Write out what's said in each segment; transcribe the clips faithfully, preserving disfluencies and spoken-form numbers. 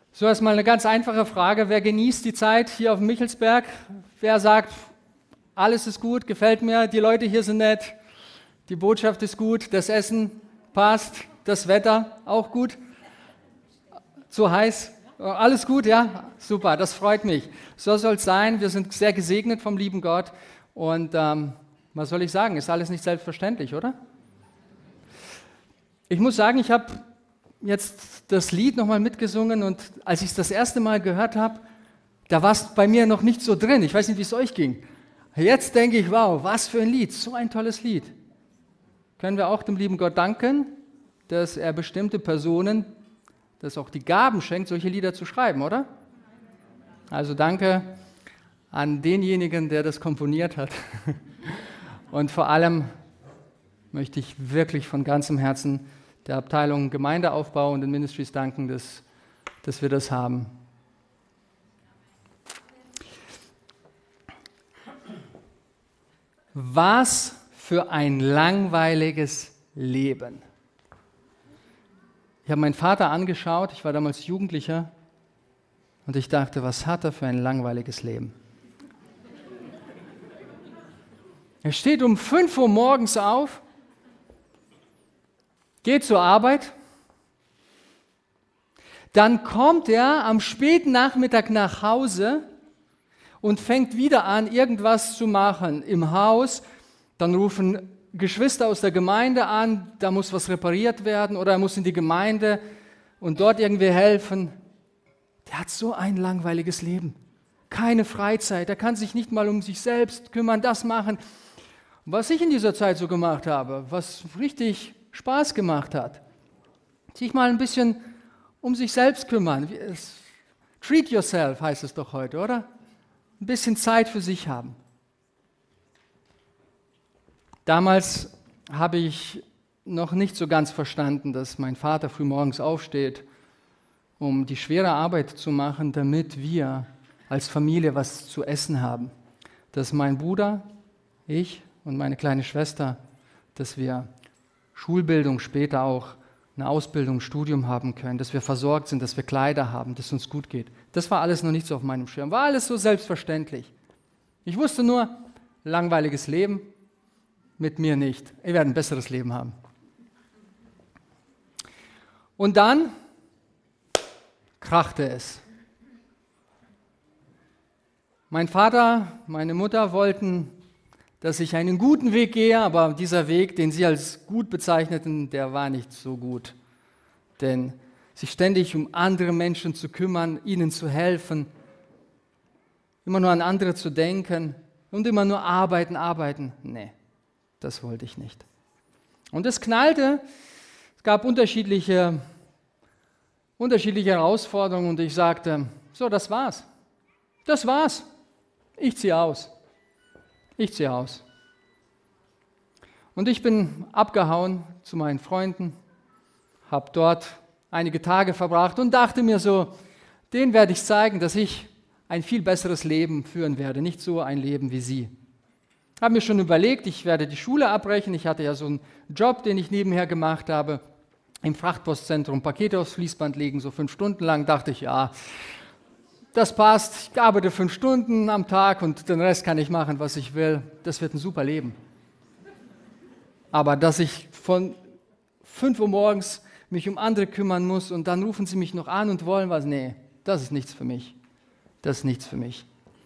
So, erstmal eine ganz einfache Frage. Wer genießt die Zeit hier auf dem Michelsberg? Wer sagt, alles ist gut, gefällt mir, die Leute hier sind nett, die Botschaft ist gut, das Essen passt, das Wetter auch gut, zu heiß, alles gut, ja? Super, das freut mich. So soll es sein, wir sind sehr gesegnet vom lieben Gott und ähm, was soll ich sagen, ist alles nicht selbstverständlich, oder? Ich muss sagen, ich habe jetzt das Lied nochmal mitgesungen und als ich es das erste Mal gehört habe, da war es bei mir noch nicht so drin. Ich weiß nicht, wie es euch ging. Jetzt denke ich, wow, was für ein Lied, so ein tolles Lied. Können wir auch dem lieben Gott danken, dass er bestimmte Personen, dass auch die Gaben schenkt, solche Lieder zu schreiben, oder? Also danke an denjenigen, der das komponiert hat. Und vor allem möchte ich wirklich von ganzem Herzen der Abteilung Gemeindeaufbau und den Ministries danken, dass, dass wir das haben. Was für ein langweiliges Leben. Ich habe meinen Vater angeschaut, ich war damals Jugendlicher und ich dachte, was hat er für ein langweiliges Leben? Er steht um fünf Uhr morgens auf, geht zur Arbeit, dann kommt er am späten Nachmittag nach Hause und fängt wieder an, irgendwas zu machen im Haus. Dann rufen Geschwister aus der Gemeinde an, da muss was repariert werden oder er muss in die Gemeinde und dort irgendwie helfen. Der hat so ein langweiliges Leben, keine Freizeit, er kann sich nicht mal um sich selbst kümmern, das machen. Was ich in dieser Zeit so gemacht habe, was richtig Spaß gemacht hat, sich mal ein bisschen um sich selbst kümmern. Treat yourself heißt es doch heute, oder? Ein bisschen Zeit für sich haben. Damals habe ich noch nicht so ganz verstanden, dass mein Vater früh morgens aufsteht, um die schwere Arbeit zu machen, damit wir als Familie was zu essen haben. Dass mein Bruder, ich und meine kleine Schwester, dass wir Schulbildung, später auch eine Ausbildung, ein Studium haben können, dass wir versorgt sind, dass wir Kleider haben, dass es uns gut geht. Das war alles noch nicht so auf meinem Schirm, war alles so selbstverständlich. Ich wusste nur, langweiliges Leben, mit mir nicht. Ich werde ein besseres Leben haben. Und dann krachte es. Mein Vater, meine Mutter wollten, dass ich einen guten Weg gehe, aber dieser Weg, den sie als gut bezeichneten, der war nicht so gut. Denn sich ständig um andere Menschen zu kümmern, ihnen zu helfen, immer nur an andere zu denken und immer nur arbeiten, arbeiten, nee, das wollte ich nicht. Und es knallte, es gab unterschiedliche, unterschiedliche Herausforderungen und ich sagte, so, das war's, das war's, ich ziehe aus. Ich ziehe aus. Und ich bin abgehauen zu meinen Freunden, habe dort einige Tage verbracht und dachte mir so, denen werde ich zeigen, dass ich ein viel besseres Leben führen werde, nicht so ein Leben wie sie. Habe mir schon überlegt, ich werde die Schule abbrechen. Ich hatte ja so einen Job, den ich nebenher gemacht habe, im Frachtpostzentrum Pakete aufs Fließband legen, so fünf Stunden lang, dachte ich, ja, das passt, ich arbeite fünf Stunden am Tag und den Rest kann ich machen, was ich will. Das wird ein super Leben. Aber dass ich von fünf Uhr morgens mich um andere kümmern muss und dann rufen sie mich noch an und wollen was, nee, das ist nichts für mich. Das ist nichts für mich.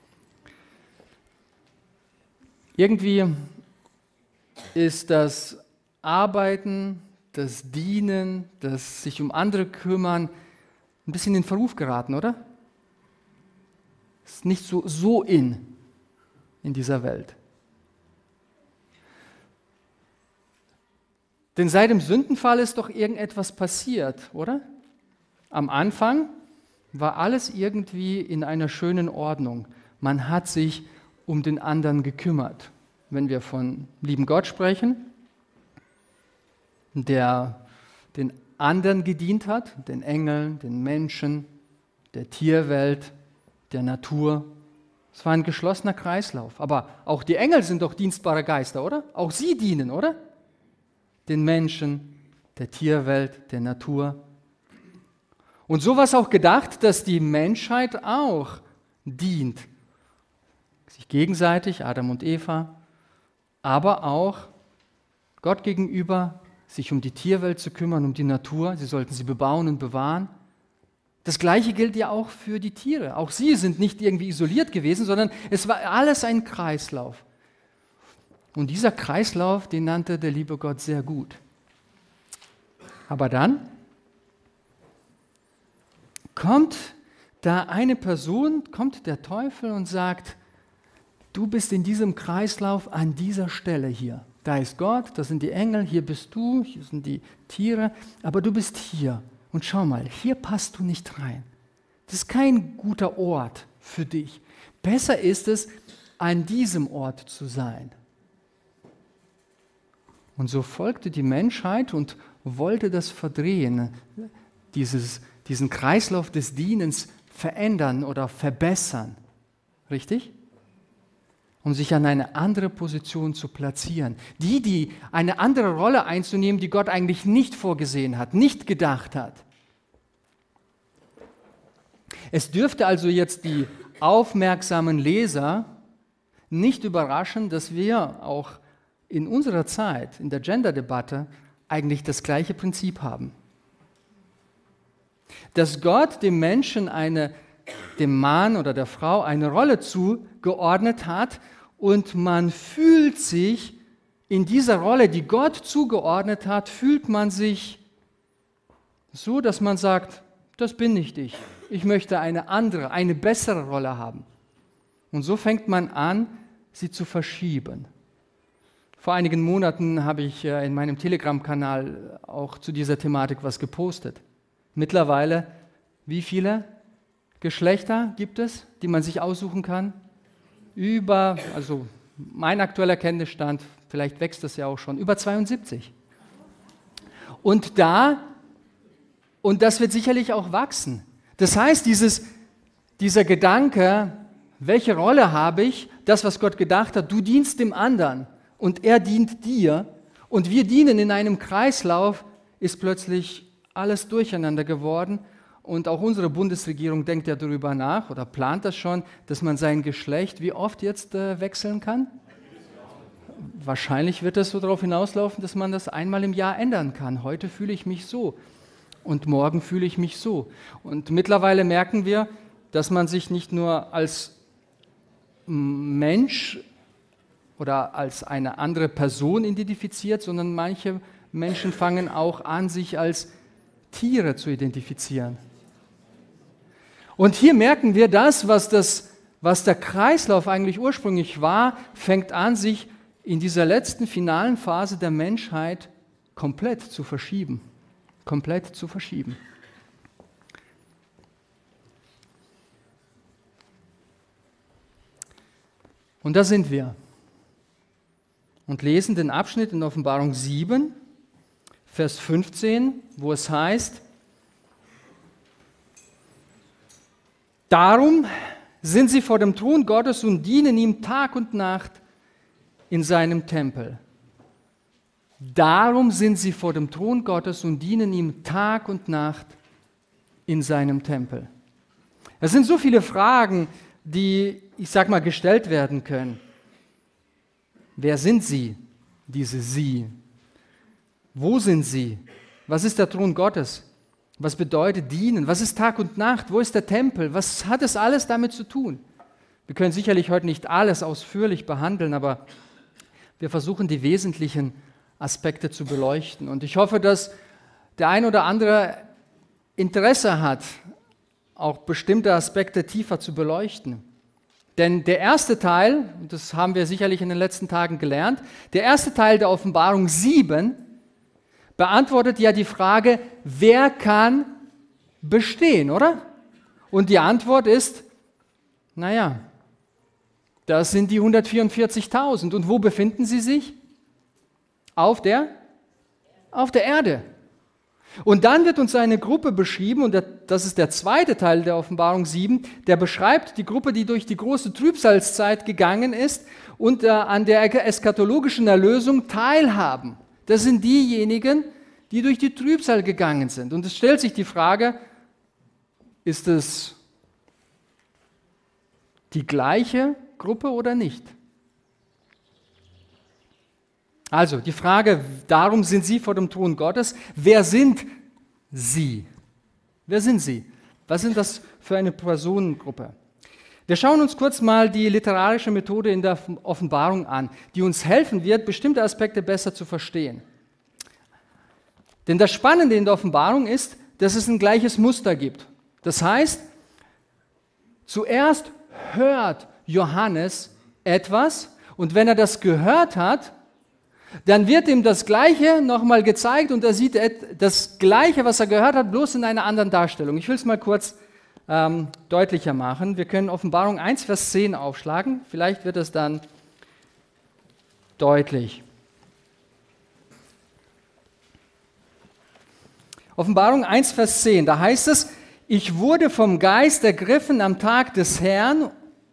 Irgendwie ist das Arbeiten, das Dienen, das sich um andere kümmern ein bisschen in den Verruf geraten, oder? Ist nicht so, so in, in dieser Welt. Denn seit dem Sündenfall ist doch irgendetwas passiert, oder? Am Anfang war alles irgendwie in einer schönen Ordnung. Man hat sich um den anderen gekümmert. Wenn wir von lieben Gott sprechen, der den anderen gedient hat, den Engeln, den Menschen, der Tierwelt, der Natur. Es war ein geschlossener Kreislauf. Aber auch die Engel sind doch dienstbare Geister, oder? Auch sie dienen, oder? Den Menschen, der Tierwelt, der Natur. Und so war es auch gedacht, dass die Menschheit auch dient. Sich gegenseitig, Adam und Eva, aber auch Gott gegenüber, sich um die Tierwelt zu kümmern, um die Natur. Sie sollten sie bebauen und bewahren. Das Gleiche gilt ja auch für die Tiere. Auch sie sind nicht irgendwie isoliert gewesen, sondern es war alles ein Kreislauf. Und dieser Kreislauf, den nannte der liebe Gott sehr gut. Aber dann kommt da eine Person, kommt der Teufel und sagt, du bist in diesem Kreislauf an dieser Stelle hier. Da ist Gott, das sind die Engel, hier bist du, hier sind die Tiere, aber du bist hier. Und schau mal, hier passt du nicht rein. Das ist kein guter Ort für dich. Besser ist es, an diesem Ort zu sein. Und so folgte die Menschheit und wollte das verdrehen, dieses, diesen Kreislauf des Dienens verändern oder verbessern. Richtig? Um sich an eine andere Position zu platzieren. Die, die eine andere Rolle einzunehmen, die Gott eigentlich nicht vorgesehen hat, nicht gedacht hat. Es dürfte also jetzt die aufmerksamen Leser nicht überraschen, dass wir auch in unserer Zeit, in der Gender-Debatte, eigentlich das gleiche Prinzip haben. Dass Gott dem Menschen, eine, dem Mann oder der Frau eine Rolle zugeordnet hat und man fühlt sich in dieser Rolle, die Gott zugeordnet hat, fühlt man sich so, dass man sagt, das bin nicht ich. Ich möchte eine andere, eine bessere Rolle haben. Und so fängt man an, sie zu verschieben. Vor einigen Monaten habe ich in meinem Telegram-Kanal auch zu dieser Thematik was gepostet. Mittlerweile, wie viele Geschlechter gibt es, die man sich aussuchen kann? Über, also mein aktueller Kenntnisstand, vielleicht wächst das ja auch schon, über zweiundsiebzig. Und da, und das wird sicherlich auch wachsen. Das heißt, dieses, dieser Gedanke, welche Rolle habe ich, das, was Gott gedacht hat, du dienst dem anderen und er dient dir und wir dienen in einem Kreislauf, ist plötzlich alles durcheinander geworden. Und auch unsere Bundesregierung denkt ja darüber nach oder plant das schon, dass man sein Geschlecht wie oft jetzt äh, wechseln kann? Wahrscheinlich wird es so darauf hinauslaufen, dass man das einmal im Jahr ändern kann. Heute fühle ich mich so und morgen fühle ich mich so. Und mittlerweile merken wir, dass man sich nicht nur als Mensch oder als eine andere Person identifiziert, sondern manche Menschen fangen auch an, sich als Tiere zu identifizieren. Und hier merken wir, das, was, das, was der Kreislauf eigentlich ursprünglich war, fängt an, sich in dieser letzten finalen Phase der Menschheit komplett zu verschieben. Komplett zu verschieben. Und da sind wir. Und lesen den Abschnitt in Offenbarung sieben, Vers fünfzehn, wo es heißt, darum sind sie vor dem Thron Gottes und dienen ihm Tag und Nacht in seinem Tempel. Darum sind sie vor dem Thron Gottes und dienen ihm Tag und Nacht in seinem Tempel. Es sind so viele Fragen, die, ich sag mal, gestellt werden können. Wer sind sie, diese Sie? Wo sind sie? Was ist der Thron Gottes? Was bedeutet dienen? Was ist Tag und Nacht? Wo ist der Tempel? Was hat es alles damit zu tun? Wir können sicherlich heute nicht alles ausführlich behandeln, aber wir versuchen die wesentlichen Aspekte zu beleuchten. Und ich hoffe, dass der ein oder andere Interesse hat, auch bestimmte Aspekte tiefer zu beleuchten. Denn der erste Teil, und das haben wir sicherlich in den letzten Tagen gelernt, der erste Teil der Offenbarung sieben beantwortet ja die Frage, wer kann bestehen, oder? Und die Antwort ist, naja, das sind die hundertvierundvierzigtausend. Und wo befinden sie sich? Auf der? Auf der Erde. Und dann wird uns eine Gruppe beschrieben, und das ist der zweite Teil der Offenbarung sieben, der beschreibt die Gruppe, die durch die große Trübsalzeit gegangen ist und äh, an der eschatologischen Erlösung teilhaben. Das sind diejenigen, die durch die Trübsal gegangen sind. Und es stellt sich die Frage, ist es die gleiche Gruppe oder nicht? Also die Frage, darum sind sie vor dem Thron Gottes. Wer sind sie? Wer sind sie? Was sind das für eine Personengruppe? Wir schauen uns kurz mal die literarische Methode in der Offenbarung an, die uns helfen wird, bestimmte Aspekte besser zu verstehen. Denn das Spannende in der Offenbarung ist, dass es ein gleiches Muster gibt. Das heißt, zuerst hört Johannes etwas und wenn er das gehört hat, dann wird ihm das Gleiche nochmal gezeigt und er sieht das Gleiche, was er gehört hat, bloß in einer anderen Darstellung. Ich will es mal kurz ähm, deutlicher machen. Wir können Offenbarung eins, Vers zehn aufschlagen. Vielleicht wird es dann deutlich. Offenbarung eins, Vers zehn, da heißt es, ich wurde vom Geist ergriffen am Tag des Herrn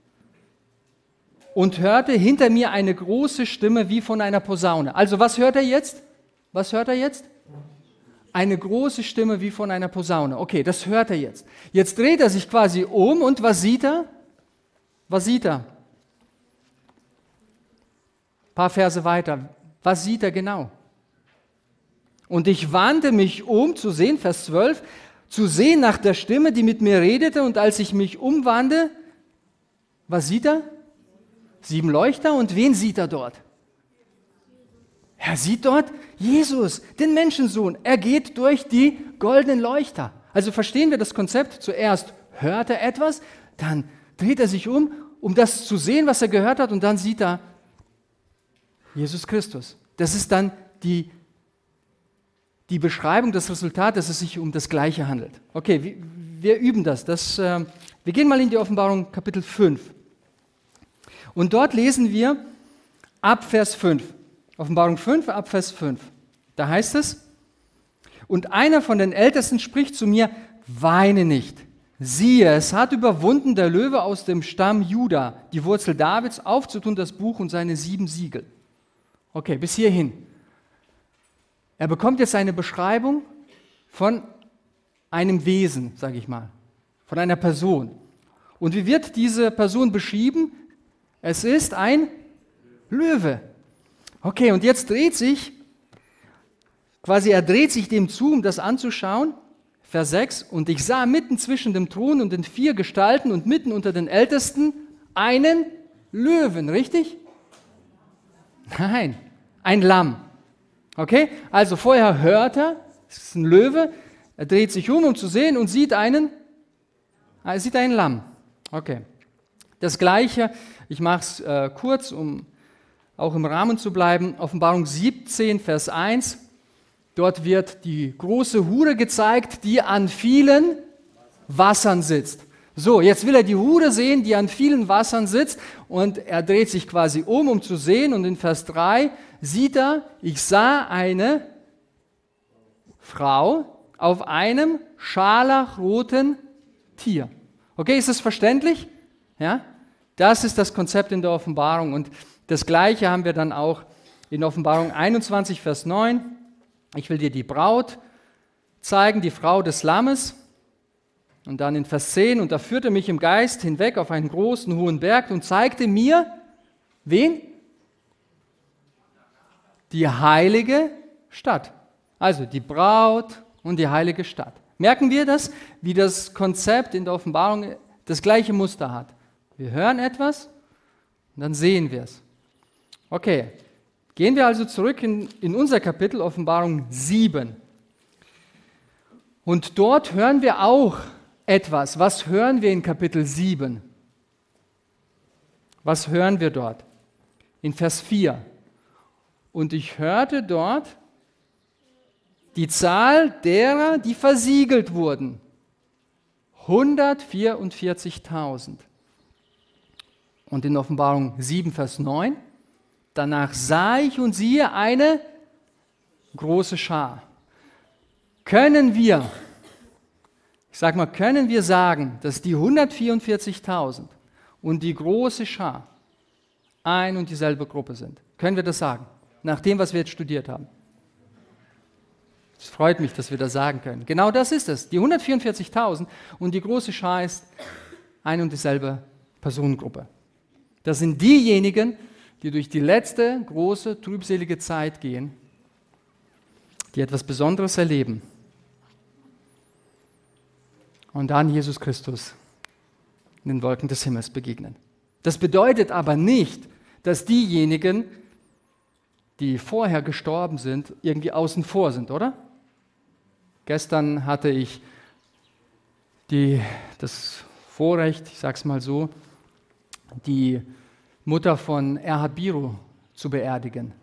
und hörte hinter mir eine große Stimme wie von einer Posaune. Also was hört er jetzt? Was hört er jetzt? Eine große Stimme wie von einer Posaune. Okay, das hört er jetzt. Jetzt dreht er sich quasi um und was sieht er? Was sieht er? Ein paar Verse weiter. Was sieht er genau? Und ich wandte mich um, zu sehen, Vers zwölf, zu sehen nach der Stimme, die mit mir redete, und als ich mich umwandte, was sieht er? Sieben Leuchter, und wen sieht er dort? Er sieht dort Jesus, den Menschensohn. Er geht durch die goldenen Leuchter. Also verstehen wir das Konzept? Zuerst hört er etwas, dann dreht er sich um, um das zu sehen, was er gehört hat, und dann sieht er Jesus Christus. Das ist dann die Die Beschreibung, das Resultat, dass es sich um das Gleiche handelt. Okay, wir, wir üben das. das äh, wir gehen mal in die Offenbarung Kapitel fünf. Und dort lesen wir ab Vers fünf. Offenbarung fünf, ab Vers fünf. Da heißt es, und einer von den Ältesten spricht zu mir, weine nicht. Siehe, es hat überwunden der Löwe aus dem Stamm Juda, die Wurzel Davids, aufzutun das Buch und seine sieben Siegel. Okay, bis hierhin. Er bekommt jetzt eine Beschreibung von einem Wesen, sage ich mal, von einer Person. Und wie wird diese Person beschrieben? Es ist ein Löwe. Okay, und jetzt dreht sich, quasi er dreht sich dem zu, um das anzuschauen. Vers sechs, und ich sah mitten zwischen dem Thron und den vier Gestalten und mitten unter den Ältesten einen Löwen, richtig? Nein, ein Lamm. Okay, also vorher hört er, es ist ein Löwe, er dreht sich um, um zu sehen und sieht einen, er sieht ein Lamm. Okay, das Gleiche, ich mache es äh, kurz, um auch im Rahmen zu bleiben, Offenbarung siebzehn, Vers eins, dort wird die große Hure gezeigt, die an vielen Wassern sitzt. So, jetzt will er die Hure sehen, die an vielen Wassern sitzt, und er dreht sich quasi um, um zu sehen, und in Vers drei sieht er, ich sah eine Frau auf einem scharlachroten Tier. Okay, ist das verständlich? Ja? Das ist das Konzept in der Offenbarung, und das Gleiche haben wir dann auch in Offenbarung einundzwanzig, Vers neun. Ich will dir die Braut zeigen, die Frau des Lammes. Und dann in Vers zehn, und er führte mich im Geist hinweg auf einen großen, hohen Berg und zeigte mir, wen? Die heilige Stadt. Also die Braut und die heilige Stadt. Merken wir das, wie das Konzept in der Offenbarung das gleiche Muster hat. Wir hören etwas und dann sehen wir es. Okay, gehen wir also zurück in, in unser Kapitel, Offenbarung sieben. Und dort hören wir auch etwas. Was hören wir in Kapitel sieben? Was hören wir dort? In Vers vier. Und ich hörte dort die Zahl derer, die versiegelt wurden. hundertvierundvierzigtausend. Und in Offenbarung sieben, Vers neun. Danach sah ich und siehe eine große Schar. Können wir Ich sage mal, können wir sagen, dass die hundertvierundvierzigtausend und die große Schar ein und dieselbe Gruppe sind? Können wir das sagen, nach dem, was wir jetzt studiert haben? Es freut mich, dass wir das sagen können. Genau das ist es. Die hundertvierundvierzigtausend und die große Schar ist eine und dieselbe Personengruppe. Das sind diejenigen, die durch die letzte große, trübselige Zeit gehen, die etwas Besonderes erleben und dann Jesus Christus in den Wolken des Himmels begegnen. Das bedeutet aber nicht, dass diejenigen, die vorher gestorben sind, irgendwie außen vor sind, oder? Gestern hatte ich die, das Vorrecht, ich sage es mal so, die Mutter von Erhard Biro zu beerdigen.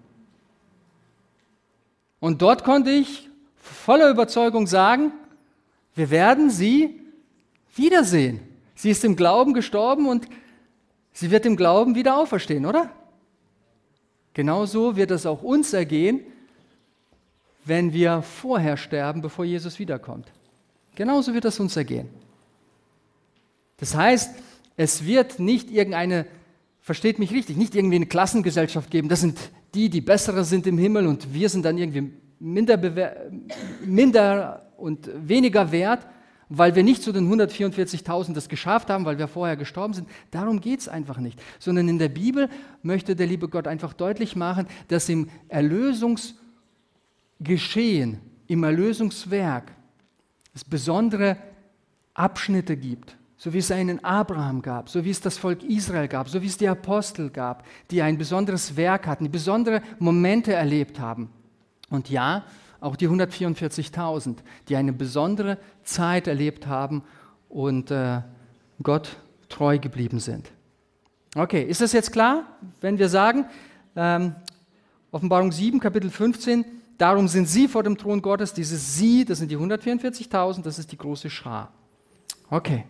Und dort konnte ich voller Überzeugung sagen, wir werden sie wiedersehen. Sie ist im Glauben gestorben und sie wird im Glauben wieder auferstehen, oder? Genauso wird es auch uns ergehen, wenn wir vorher sterben, bevor Jesus wiederkommt. Genauso wird es uns ergehen. Das heißt, es wird nicht irgendeine, versteht mich richtig, nicht irgendwie eine Klassengesellschaft geben, das sind die, die bessere sind im Himmel und wir sind dann irgendwie minder, minder und weniger wert, weil wir nicht zu den hundertvierundvierzigtausend das geschafft haben, weil wir vorher gestorben sind. Darum geht es einfach nicht. Sondern in der Bibel möchte der liebe Gott einfach deutlich machen, dass im Erlösungsgeschehen, im Erlösungswerk es besondere Abschnitte gibt. So wie es einen Abraham gab, so wie es das Volk Israel gab, so wie es die Apostel gab, die ein besonderes Werk hatten, die besondere Momente erlebt haben. Und ja, auch die hundertvierundvierzigtausend, die eine besondere Zeit erlebt haben und äh, Gott treu geblieben sind. Okay, ist das jetzt klar, wenn wir sagen, ähm, Offenbarung sieben, Kapitel fünfzehn, darum sind sie vor dem Thron Gottes, dieses Sie, das sind die hundertvierundvierzigtausend, das ist die große Schar. Okay.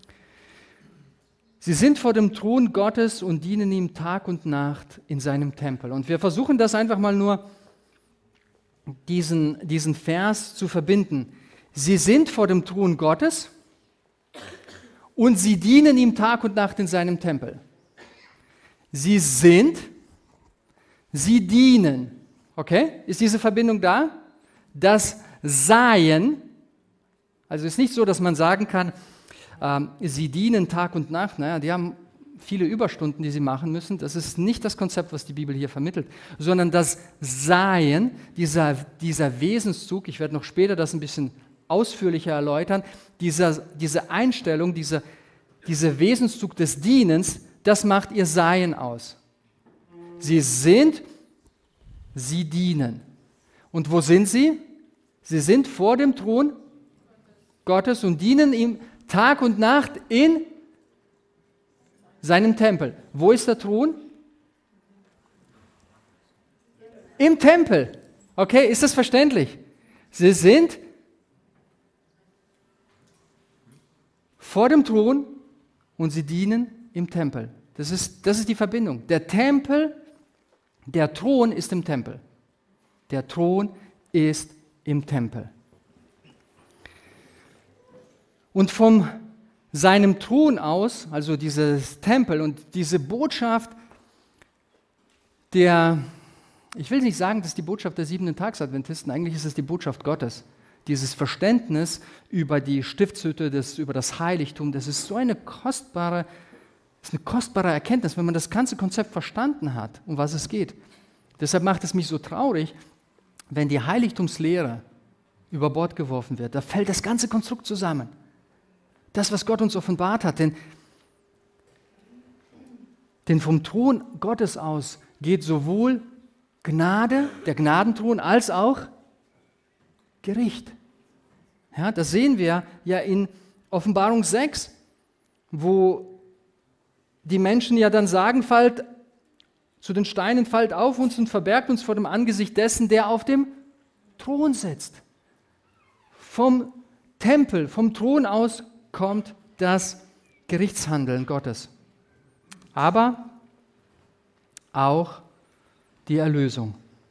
Sie sind vor dem Thron Gottes und dienen ihm Tag und Nacht in seinem Tempel. Und wir versuchen das einfach mal nur, diesen, diesen Vers zu verbinden. Sie sind vor dem Thron Gottes und sie dienen ihm Tag und Nacht in seinem Tempel. Sie sind, sie dienen. Okay? Ist diese Verbindung da? Das Seien, also es ist nicht so, dass man sagen kann, ähm, sie dienen Tag und Nacht. Naja, die haben viele Überstunden, die sie machen müssen. Das ist nicht das Konzept, was die Bibel hier vermittelt, sondern das Seien, dieser, dieser Wesenszug, ich werde noch später das ein bisschen ausführlicher erläutern, dieser, diese Einstellung, dieser, dieser Wesenszug des Dienens, das macht ihr Seien aus. Sie sind, sie dienen. Und wo sind sie? Sie sind vor dem Thron Gottes und dienen ihm Tag und Nacht in seinem Tempel. Wo ist der Thron? Im Tempel. Okay, ist das verständlich? Sie sind vor dem Thron und sie dienen im Tempel. Das ist, das ist die Verbindung. Der Tempel, der Thron ist im Tempel. Der Thron ist im Tempel. Und von seinem Thron aus, also dieses Tempel und diese Botschaft der, ich will nicht sagen, das ist die Botschaft der Siebenten-Tags-Adventisten, eigentlich ist es die Botschaft Gottes. Dieses Verständnis über die Stiftshütte, das, über das Heiligtum, das ist so eine kostbare, das ist eine kostbare Erkenntnis, wenn man das ganze Konzept verstanden hat, um was es geht. Deshalb macht es mich so traurig, wenn die Heiligtumslehre über Bord geworfen wird. Da fällt das ganze Konstrukt zusammen. Das, was Gott uns offenbart hat, denn, denn vom Thron Gottes aus geht sowohl Gnade, der Gnadenthron, als auch Gericht. Ja, das sehen wir ja in Offenbarung sechs, wo die Menschen ja dann sagen, fallt zu den Steinen, fallt auf uns und verbergt uns vor dem Angesicht dessen, der auf dem Thron sitzt. Vom Tempel, vom Thron aus kommt das Gerichtshandeln Gottes. Aber auch die Erlösung.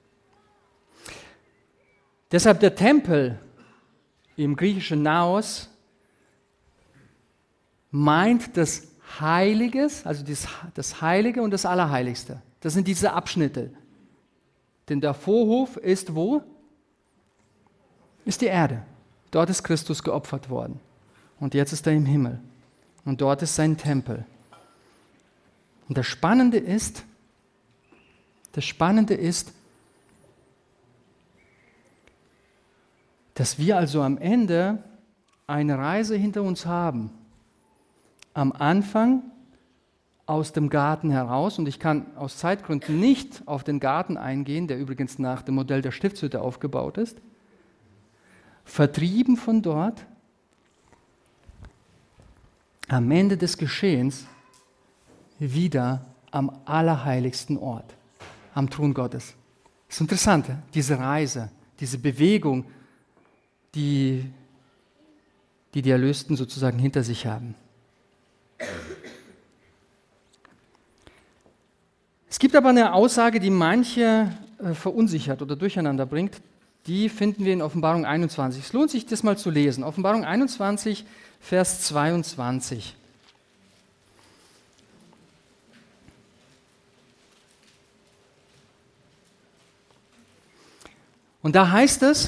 Deshalb der Tempel im griechischen Naos meint das Heiliges, also das, das Heilige und das Allerheiligste. Das sind diese Abschnitte. Denn der Vorhof ist wo? ist die Erde. Dort ist Christus geopfert worden. Und jetzt ist er im Himmel. Und dort ist sein Tempel. Und das Spannende ist, das Spannende ist, dass wir also am Ende eine Reise hinter uns haben. Am Anfang aus dem Garten heraus, und ich kann aus Zeitgründen nicht auf den Garten eingehen, der übrigens nach dem Modell der Stiftshütte aufgebaut ist, vertrieben von dort, am Ende des Geschehens wieder am allerheiligsten Ort, am Thron Gottes. Das ist interessant, diese Reise, diese Bewegung, die die, die Erlösten sozusagen hinter sich haben. Es gibt aber eine Aussage, die manche äh, verunsichert oder durcheinander bringt. Die finden wir in Offenbarung einundzwanzig. Es lohnt sich, das mal zu lesen. Offenbarung einundzwanzig, Vers zweiundzwanzig. Und da heißt es,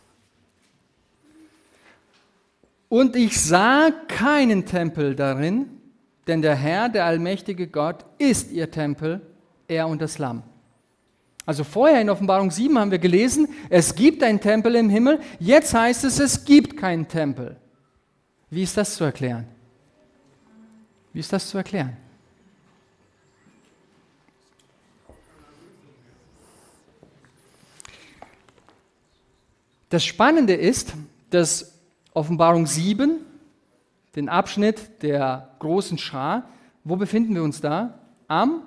und ich sah keinen Tempel darin, denn der Herr, der allmächtige Gott, ist ihr Tempel, er und das Lamm. Also vorher in Offenbarung sieben haben wir gelesen, es gibt einen Tempel im Himmel, jetzt heißt es, es gibt keinen Tempel. Wie ist das zu erklären? Wie ist das zu erklären? Das Spannende ist, dass Offenbarung sieben, den Abschnitt der großen Schar, wo befinden wir uns da? Am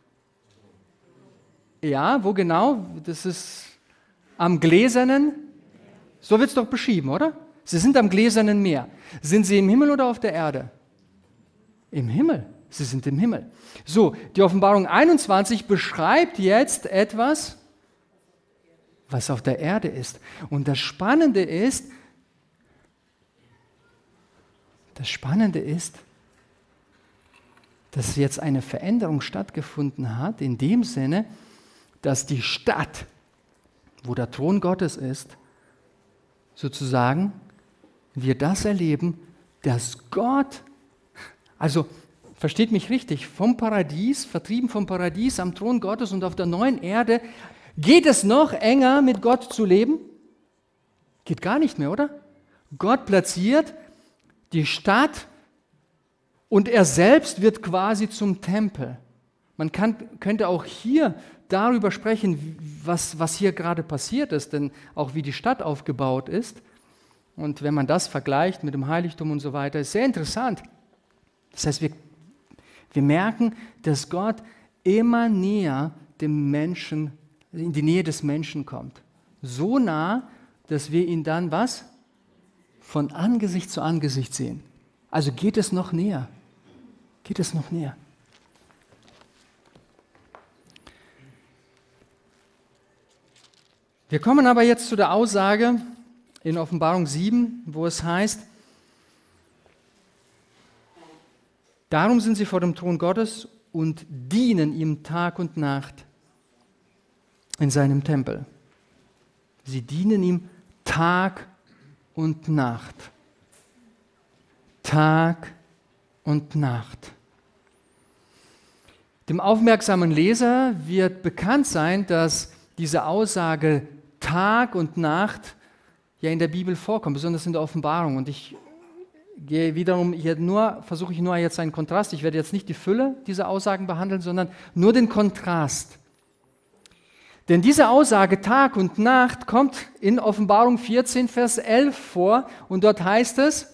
Ja, wo genau? Das ist am gläsernen, so wird es doch beschrieben, oder? Sie sind am gläsernen Meer. Sind sie im Himmel oder auf der Erde? Im Himmel. Sie sind im Himmel. So, die Offenbarung einundzwanzig beschreibt jetzt etwas, was auf der Erde ist. Und das Spannende ist, das Spannende ist, dass jetzt eine Veränderung stattgefunden hat, in dem Sinne, dass die Stadt, wo der Thron Gottes ist, sozusagen, wir das erleben, dass Gott, also versteht mich richtig, vom Paradies, vertrieben vom Paradies, am Thron Gottes und auf der neuen Erde, geht es noch enger mit Gott zu leben? Geht gar nicht mehr, oder? Gott platziert die Stadt und er selbst wird quasi zum Tempel. Man kann, könnte auch hier darüber sprechen, was, was hier gerade passiert ist, denn auch wie die Stadt aufgebaut ist. Und wenn man das vergleicht mit dem Heiligtum und so weiter, ist sehr interessant. Das heißt, wir, wir merken, dass Gott immer näher dem Menschen, in die Nähe des Menschen kommt. So nah, dass wir ihn dann was? Von Angesicht zu Angesicht sehen. Also geht es noch näher. Geht es noch näher. Wir kommen aber jetzt zu der Aussage in Offenbarung sieben, wo es heißt, darum sind sie vor dem Thron Gottes und dienen ihm Tag und Nacht in seinem Tempel. Sie dienen ihm Tag und Nacht. Tag und Nacht. Dem aufmerksamen Leser wird bekannt sein, dass diese Aussage Tag und Nacht ja in der Bibel vorkommt, besonders in der Offenbarung. Und ich gehe wiederum hier nur, versuche ich nur jetzt einen Kontrast. Ich werde jetzt nicht die Fülle dieser Aussagen behandeln, sondern nur den Kontrast. Denn diese Aussage Tag und Nacht kommt in Offenbarung vierzehn, Vers elf vor und dort heißt es,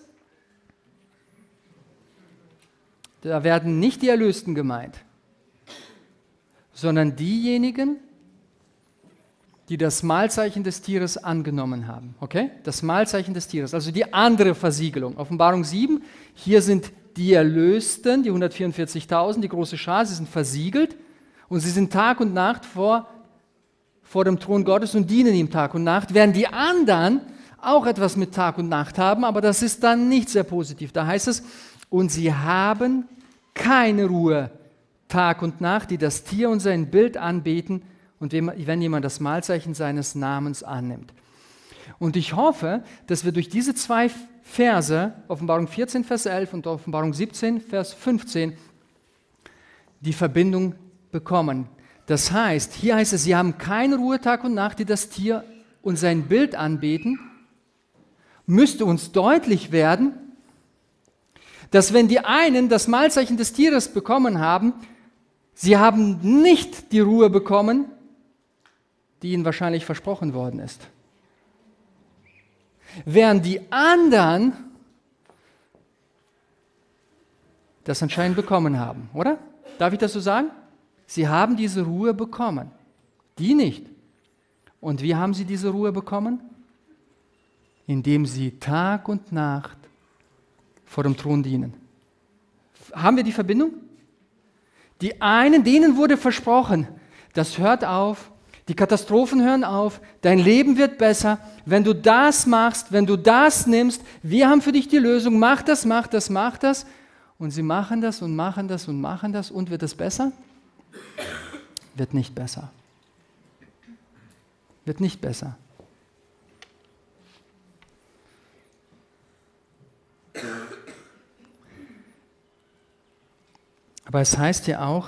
da werden nicht die Erlösten gemeint, sondern diejenigen, die das Mahlzeichen des Tieres angenommen haben. Okay? Das Mahlzeichen des Tieres, also die andere Versiegelung. Offenbarung sieben, hier sind die Erlösten, die hundertvierundvierzigtausend, die große Schar, sie sind versiegelt und sie sind Tag und Nacht vor, vor dem Thron Gottes und dienen ihm Tag und Nacht, während die anderen auch etwas mit Tag und Nacht haben, aber das ist dann nicht sehr positiv. Da heißt es, und sie haben keine Ruhe Tag und Nacht, die das Tier und sein Bild anbeten und wenn jemand das Mahlzeichen seines Namens annimmt. Und ich hoffe, dass wir durch diese zwei Verse, Offenbarung vierzehn, Vers elf und Offenbarung siebzehn, Vers fünfzehn, die Verbindung bekommen. Das heißt, hier heißt es, sie haben keine Ruhe Tag und Nacht, die das Tier und sein Bild anbeten. Müsste uns deutlich werden, dass wenn die einen das Mahlzeichen des Tieres bekommen haben, sie haben nicht die Ruhe bekommen, die ihnen wahrscheinlich versprochen worden ist. Während die anderen das anscheinend bekommen haben, oder? Darf ich das so sagen? Sie haben diese Ruhe bekommen, die nicht. Und wie haben sie diese Ruhe bekommen? Indem sie Tag und Nacht vor dem Thron dienen. Haben wir die Verbindung? Die einen, denen wurde versprochen, das hört auf, die Katastrophen hören auf, dein Leben wird besser, wenn du das machst, wenn du das nimmst, wir haben für dich die Lösung, mach das, mach das, mach das. Und sie machen das und machen das und machen das und wird es besser? Wird nicht besser. Wird nicht besser. Aber es heißt ja auch,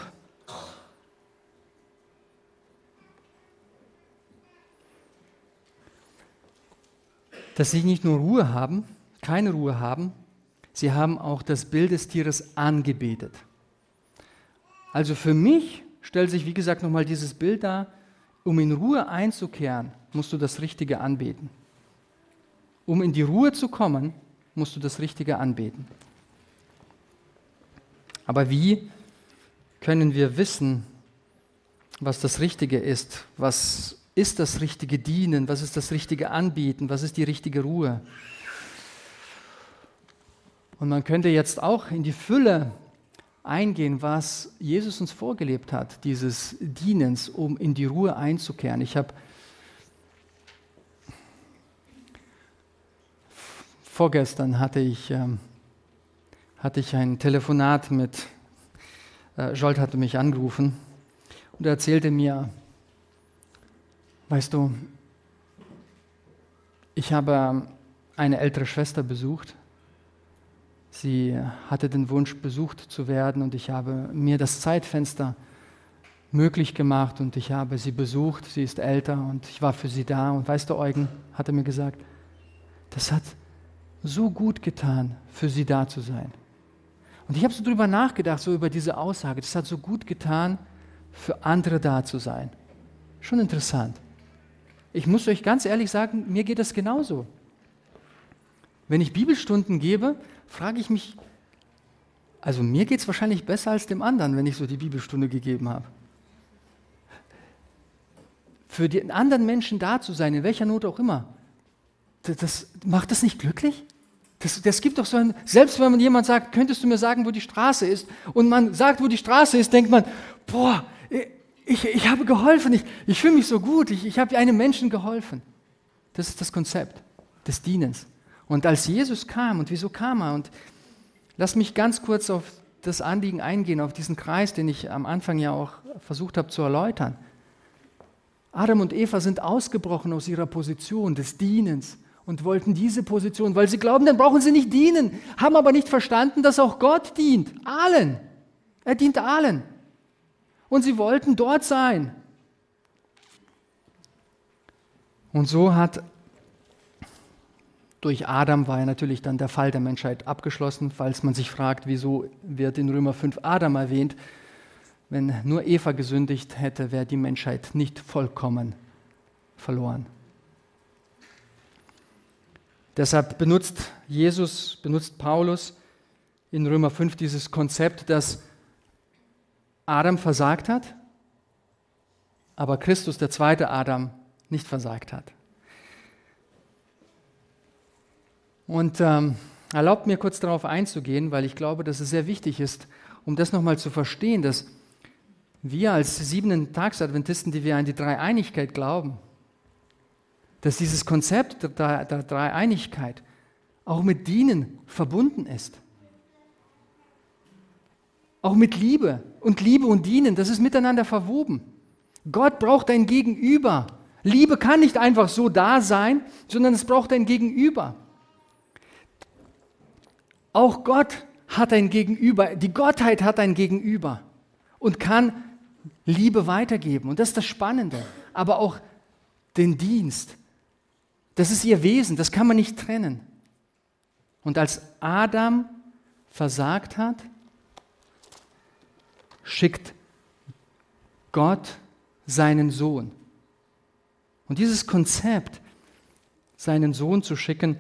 dass sie nicht nur Ruhe haben, keine Ruhe haben, sie haben auch das Bild des Tieres angebetet. Also für mich stellt sich, wie gesagt, nochmal dieses Bild dar, um in Ruhe einzukehren, musst du das Richtige anbeten. Um in die Ruhe zu kommen, musst du das Richtige anbeten. Aber wie können wir wissen, was das Richtige ist? Was ist das richtige Dienen? Was ist das richtige Anbieten? Was ist die richtige Ruhe? Und man könnte jetzt auch in die Fülle eingehen, was Jesus uns vorgelebt hat, dieses Dienens, um in die Ruhe einzukehren. Ich habe vorgestern hatte ich, ähm, hatte ich ein Telefonat mit, äh, Jolt hatte mich angerufen und er erzählte mir, weißt du, ich habe eine ältere Schwester besucht. Sie hatte den Wunsch, besucht zu werden und ich habe mir das Zeitfenster möglich gemacht und ich habe sie besucht. Sie ist älter und ich war für sie da. Und weißt du, Eugen, hat er mir gesagt, das hat so gut getan, für sie da zu sein. Und ich habe so drüber nachgedacht, so über diese Aussage, das hat so gut getan, für andere da zu sein. Schon interessant. Ich muss euch ganz ehrlich sagen, mir geht das genauso. Wenn ich Bibelstunden gebe, frage ich mich, also mir geht es wahrscheinlich besser als dem anderen, wenn ich so die Bibelstunde gegeben habe. Für den anderen Menschen da zu sein, in welcher Not auch immer, das, das macht das nicht glücklich? Das, das gibt doch so ein, selbst wenn man jemand sagt, könntest du mir sagen, wo die Straße ist, und man sagt, wo die Straße ist, denkt man, boah, ich, ich habe geholfen, ich, ich fühle mich so gut, ich, ich habe einem Menschen geholfen. Das ist das Konzept des Dienens. Und als Jesus kam, und wieso kam er? Und lass mich ganz kurz auf das Anliegen eingehen, auf diesen Kreis, den ich am Anfang ja auch versucht habe zu erläutern. Adam und Eva sind ausgebrochen aus ihrer Position des Dienens und wollten diese Position, weil sie glauben, dann brauchen sie nicht dienen, haben aber nicht verstanden, dass auch Gott dient, allen. Er dient allen. Und sie wollten dort sein. Und so hat durch Adam war ja natürlich dann der Fall der Menschheit abgeschlossen, falls man sich fragt, wieso wird in Römer fünf Adam erwähnt. Wenn nur Eva gesündigt hätte, wäre die Menschheit nicht vollkommen verloren. Deshalb benutzt Jesus, benutzt Paulus in Römer fünf dieses Konzept, dass Adam versagt hat, aber Christus, der zweite Adam, nicht versagt hat. Und ähm, erlaubt mir kurz darauf einzugehen, weil ich glaube, dass es sehr wichtig ist, um das nochmal zu verstehen, dass wir als Siebenten-Tags-Adventisten, die wir an die Dreieinigkeit glauben, dass dieses Konzept der, der Dreieinigkeit auch mit Dienen verbunden ist. Auch mit Liebe. Und Liebe und Dienen, das ist miteinander verwoben. Gott braucht ein Gegenüber, Liebe kann nicht einfach so da sein, sondern es braucht ein Gegenüber. Auch Gott hat ein Gegenüber, die Gottheit hat ein Gegenüber und kann Liebe weitergeben. Und das ist das Spannende. Aber auch den Dienst. Das ist ihr Wesen, das kann man nicht trennen. Und als Adam versagt hat, schickt Gott seinen Sohn. Und dieses Konzept, seinen Sohn zu schicken,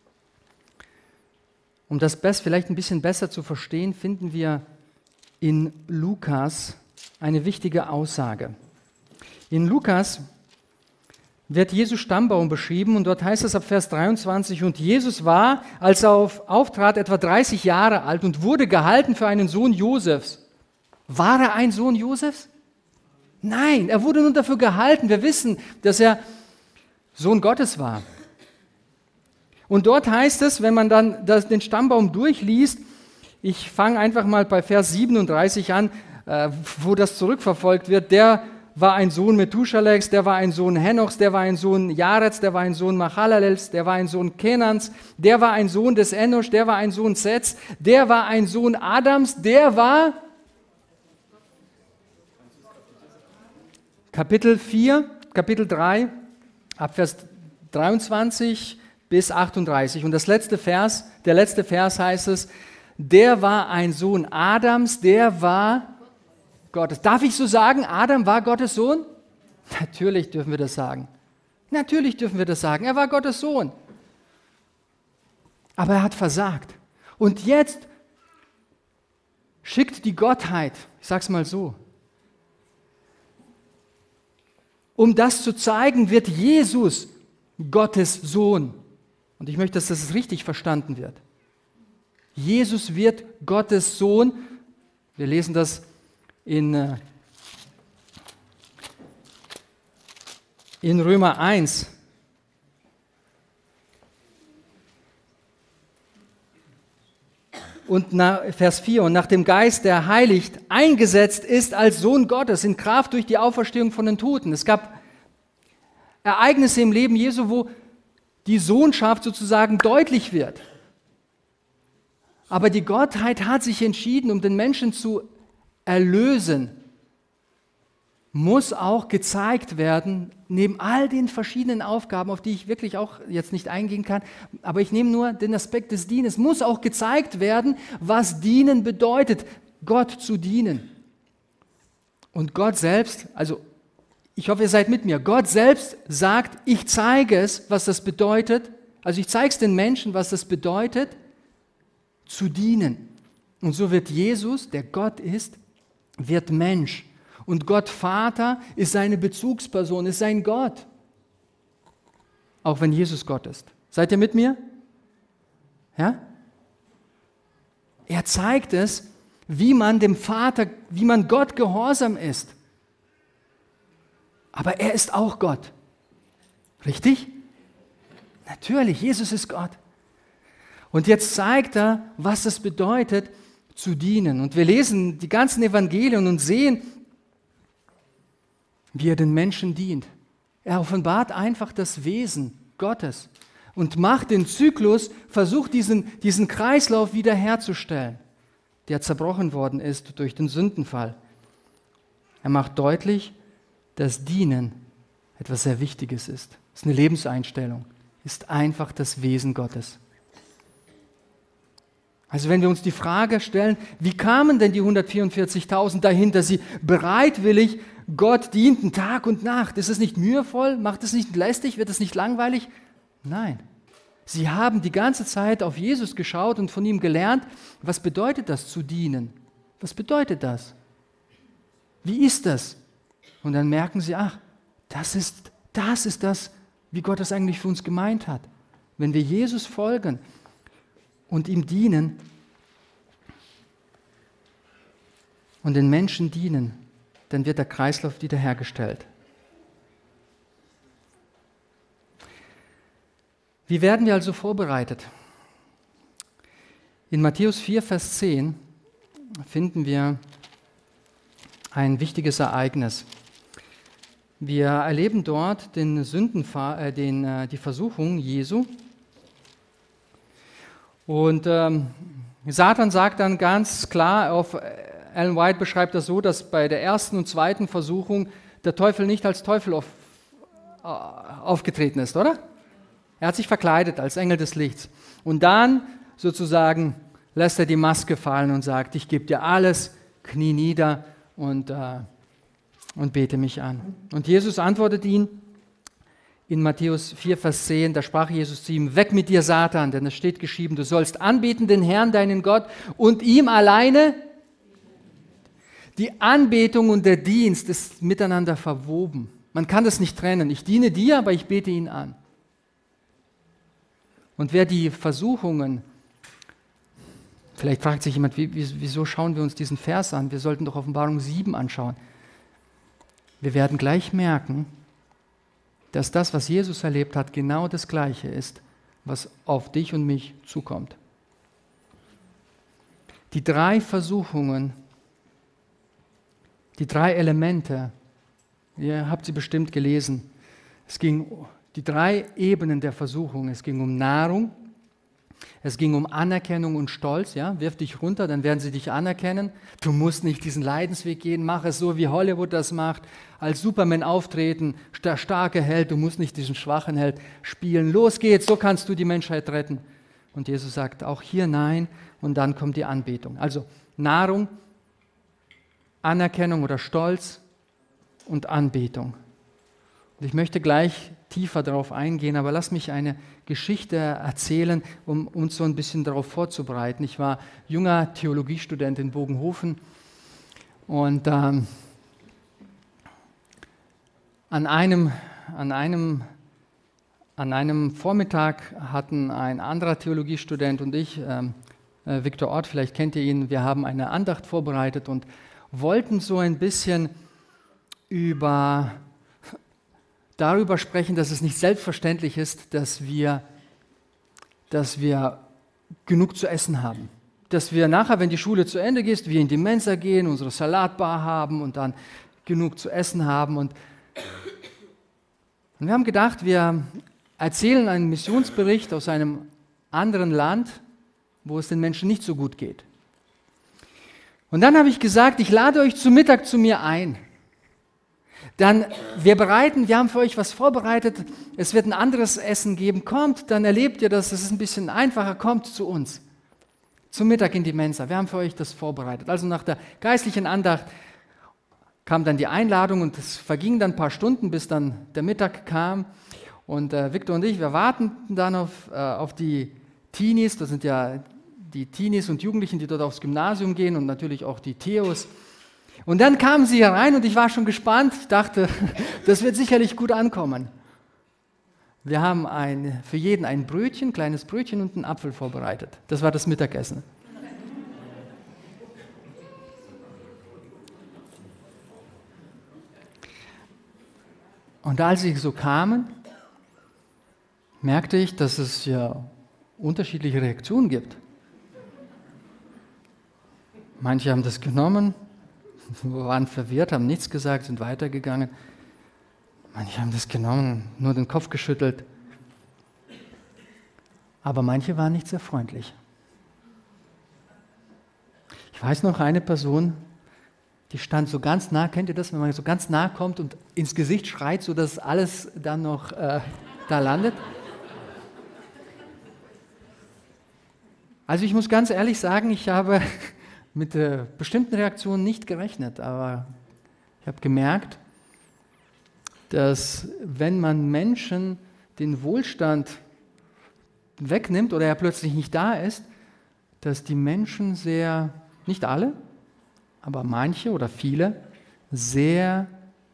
um das best, vielleicht ein bisschen besser zu verstehen, finden wir in Lukas eine wichtige Aussage. In Lukas wird Jesu Stammbaum beschrieben und dort heißt es ab Vers dreiundzwanzig, und Jesus war, als er auf, auftrat, etwa dreißig Jahre alt und wurde gehalten für einen Sohn Josefs. War er ein Sohn Josefs? Nein, er wurde nur dafür gehalten. Wir wissen, dass er Sohn Gottes war. Und dort heißt es, wenn man dann das, den Stammbaum durchliest, ich fange einfach mal bei Vers siebenunddreißig an, äh, wo das zurückverfolgt wird, der war ein Sohn Methuschaleks, der war ein Sohn Henochs, der war ein Sohn Jareds, der war ein Sohn Machalalels, der war ein Sohn Kenans, der war ein Sohn des Enosch, der war ein Sohn Seths, der war ein Sohn Adams, der war Kapitel vier, Kapitel drei, ab Vers dreiundzwanzig bis achtunddreißig. Und das letzte Vers, der letzte Vers heißt es, der war ein Sohn Adams, der war Gottes. Darf ich so sagen, Adam war Gottes Sohn? Natürlich dürfen wir das sagen. Natürlich dürfen wir das sagen. Er war Gottes Sohn. Aber er hat versagt. Und jetzt schickt die Gottheit, ich sage es mal so, um das zu zeigen, wird Jesus Gottes Sohn. Und ich möchte, dass das richtig verstanden wird. Jesus wird Gottes Sohn. Wir lesen das in, in Römer eins. Und nach, Vers vier, und nach dem Geist, der heiligt, eingesetzt ist als Sohn Gottes in Kraft durch die Auferstehung von den Toten. Es gab Ereignisse im Leben Jesu, wo die Sohnschaft sozusagen deutlich wird. Aber die Gottheit hat sich entschieden, um den Menschen zu erlösen, muss auch gezeigt werden, neben all den verschiedenen Aufgaben, auf die ich wirklich auch jetzt nicht eingehen kann, aber ich nehme nur den Aspekt des Dienens, muss auch gezeigt werden, was Dienen bedeutet, Gott zu dienen. Und Gott selbst, also ich hoffe, ihr seid mit mir, Gott selbst sagt, ich zeige es, was das bedeutet, also ich zeige es den Menschen, was das bedeutet, zu dienen. Und so wird Jesus, der Gott ist, wird Mensch. Und Gott Vater ist seine Bezugsperson, ist sein Gott. Auch wenn Jesus Gott ist. Seid ihr mit mir? Ja? Er zeigt es, wie man dem Vater, wie man Gott gehorsam ist. Aber er ist auch Gott. Richtig? Natürlich, Jesus ist Gott. Und jetzt zeigt er, was es bedeutet, zu dienen. Und wir lesen die ganzen Evangelien und sehen, wie er den Menschen dient. Er offenbart einfach das Wesen Gottes und macht den Zyklus, versucht diesen, diesen Kreislauf wiederherzustellen, der zerbrochen worden ist durch den Sündenfall. Er macht deutlich, dass Dienen etwas sehr Wichtiges ist. Es ist eine Lebenseinstellung, ist einfach das Wesen Gottes. Also wenn wir uns die Frage stellen, wie kamen denn die hundertvierundvierzigtausend dahin, dass sie bereitwillig Gott dienten, Tag und Nacht? Ist es nicht mühevoll? Macht es nicht lästig? Wird es nicht langweilig? Nein. Sie haben die ganze Zeit auf Jesus geschaut und von ihm gelernt, was bedeutet das zu dienen? Was bedeutet das? Wie ist das? Und dann merken sie, ach, das ist, das ist das, wie Gott das eigentlich für uns gemeint hat. Wenn wir Jesus folgen und ihm dienen und den Menschen dienen, dann wird der Kreislauf wiederhergestellt. Wie werden wir also vorbereitet? In Matthäus vier, Vers zehn finden wir ein wichtiges Ereignis. Wir erleben dort den Sündenfa- äh, den, äh, die Versuchung Jesu. Und ähm, Satan sagt dann ganz klar, auf, Ellen White beschreibt das so, dass bei der ersten und zweiten Versuchung der Teufel nicht als Teufel auf, äh, aufgetreten ist, oder? Er hat sich verkleidet als Engel des Lichts. Und dann sozusagen lässt er die Maske fallen und sagt, ich gebe dir alles, knie nieder und, äh, und bete mich an. Und Jesus antwortet ihn in Matthäus vier, Vers zehn, da sprach Jesus zu ihm, weg mit dir, Satan, denn es steht geschrieben, du sollst anbeten den Herrn, deinen Gott, und ihm alleine. Die Anbetung und der Dienst ist miteinander verwoben. Man kann das nicht trennen. Ich diene dir, aber ich bete ihn an. Und wer die Versuchungen, vielleicht fragt sich jemand, wieso schauen wir uns diesen Vers an? Wir sollten doch Offenbarung sieben anschauen. Wir werden gleich merken, dass das, was Jesus erlebt hat, genau das Gleiche ist, was auf dich und mich zukommt. Die drei Versuchungen, die drei Elemente, ihr habt sie bestimmt gelesen, es ging die drei Ebenen der Versuchung, es ging um Nahrung, es ging um Anerkennung und Stolz, ja, wirf dich runter, dann werden sie dich anerkennen. Du musst nicht diesen Leidensweg gehen, mach es so, wie Hollywood das macht, als Superman auftreten, der starke Held, du musst nicht diesen schwachen Held spielen. Los geht's, so kannst du die Menschheit retten. Und Jesus sagt auch hier nein und dann kommt die Anbetung. Also Nahrung, Anerkennung oder Stolz und Anbetung. Und ich möchte gleich tiefer darauf eingehen, aber lass mich eine Geschichte erzählen, um uns so ein bisschen darauf vorzubereiten. Ich war junger Theologiestudent in Bogenhofen und ähm, an, einem, an, einem, an einem Vormittag hatten ein anderer Theologiestudent und ich, ähm, äh, Viktor Ort, vielleicht kennt ihr ihn, wir haben eine Andacht vorbereitet und wollten so ein bisschen über darüber sprechen, dass es nicht selbstverständlich ist, dass wir, dass wir genug zu essen haben. Dass wir nachher, wenn die Schule zu Ende ist, wir in die Mensa gehen, unsere Salatbar haben und dann genug zu essen haben. Und, und wir haben gedacht, wir erzählen einen Missionsbericht aus einem anderen Land, wo es den Menschen nicht so gut geht. Und dann habe ich gesagt, ich lade euch zu Mittag zu mir ein. Dann, wir bereiten, wir haben für euch was vorbereitet, es wird ein anderes Essen geben, kommt, dann erlebt ihr das, es ist ein bisschen einfacher, kommt zu uns, zum Mittag in die Mensa, wir haben für euch das vorbereitet. Also nach der geistlichen Andacht kam dann die Einladung und es vergingen dann ein paar Stunden, bis dann der Mittag kam und äh, Viktor und ich, wir warteten dann auf, äh, auf die Teenies, das sind ja die Teenies und Jugendlichen, die dort aufs Gymnasium gehen und natürlich auch die Theos. Und dann kamen sie herein und ich war schon gespannt. Ich dachte, das wird sicherlich gut ankommen. Wir haben ein, für jeden ein Brötchen, kleines Brötchen und einen Apfel vorbereitet. Das war das Mittagessen. Und als sie so kamen, merkte ich, dass es ja unterschiedliche Reaktionen gibt. Manche haben das genommen, waren verwirrt, haben nichts gesagt, sind weitergegangen. Manche haben das genommen, nur den Kopf geschüttelt. Aber manche waren nicht sehr freundlich. Ich weiß noch eine Person, die stand so ganz nah, kennt ihr das, wenn man so ganz nah kommt und ins Gesicht schreit, sodass alles dann noch äh, da landet? Also ich muss ganz ehrlich sagen, ich habe mit äh, bestimmten Reaktionen nicht gerechnet, aber ich habe gemerkt, dass wenn man Menschen den Wohlstand wegnimmt oder er plötzlich nicht da ist, dass die Menschen sehr, nicht alle, aber manche oder viele, sehr